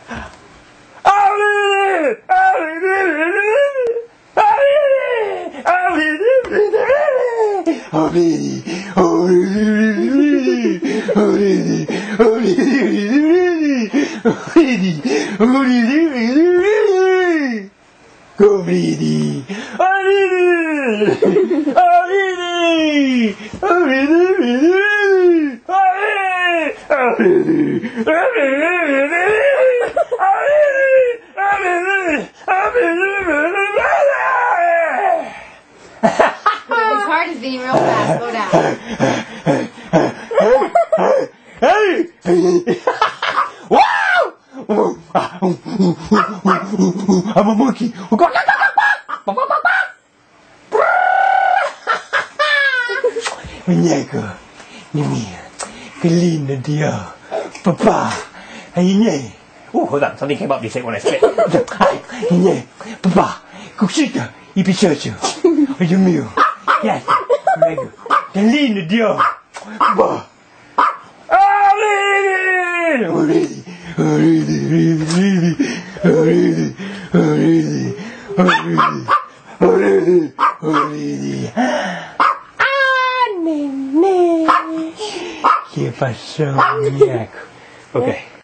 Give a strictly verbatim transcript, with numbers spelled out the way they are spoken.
His heart is beating real fast. Slow down. Wow! I'm a monkey. Menjaga ini clean dia, papa. Ini. Oh, hold on. Something came up. They said when I said, ini, papa. Kusita, ipi saja. Ayo mio. Yes. Menjaga clean dia, papa. Already, already, already, already, already, already, already, already, already. ¿Qué pasó, muñeco? Ok.